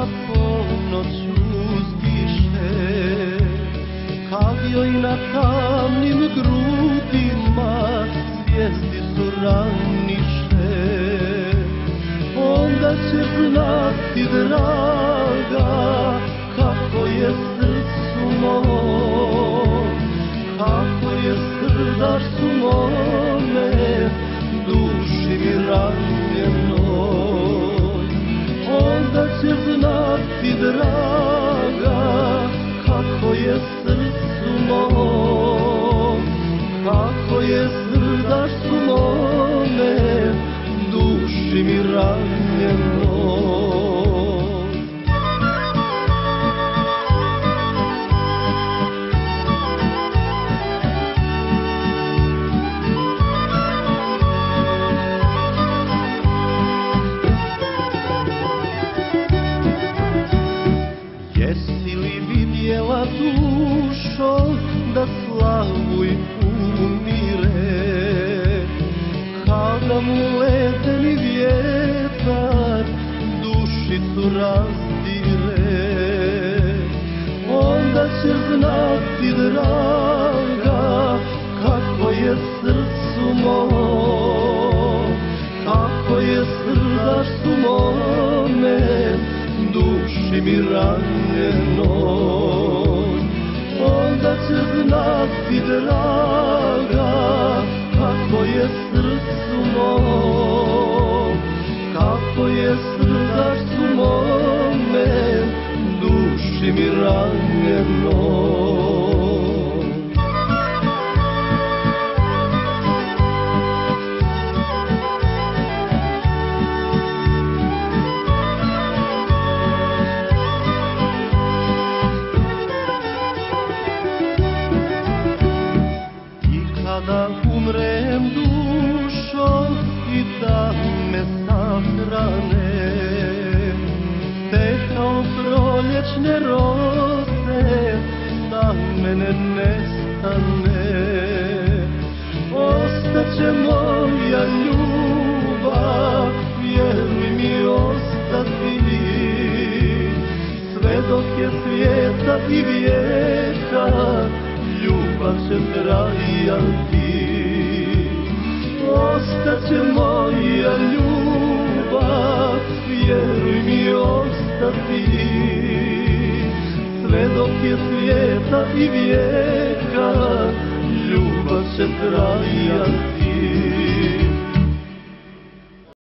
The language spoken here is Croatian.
na ponoć uzdiše, kad joj na tamnim grudima zvijezdi su raniše. Onda će znati, draga, kako je srcu mom, kako je srdašcu mome, duši mi ranjenoj. Onda će znati, draga, kako je srcu mom, kako je srdašcu mome, duši mi ranjenoj. Jesi li vidjela, dušo, da slavuj umire, kada mu ledeni vjetar dušicu razdire? Onda će znati, draga, kako je srcu mom, kako je srdašcu mome, duši mi ranjenoj. Onda će znati, draga, kako je srcu mom, kako je srdašcu mome, duši mi ranjenoj. Kada umrem, dušo, i da me sahrane, te kao proljećne rose na mene nestane. Ostaće moja ljubav, vjeruj mi, ostati, sve dok je svijeta i vijeka, ljubav će trajati. Ostaće moja ljubav, vjeruj mi, ostati, sve dok je svijeta i vijeka, ljubav će trajati.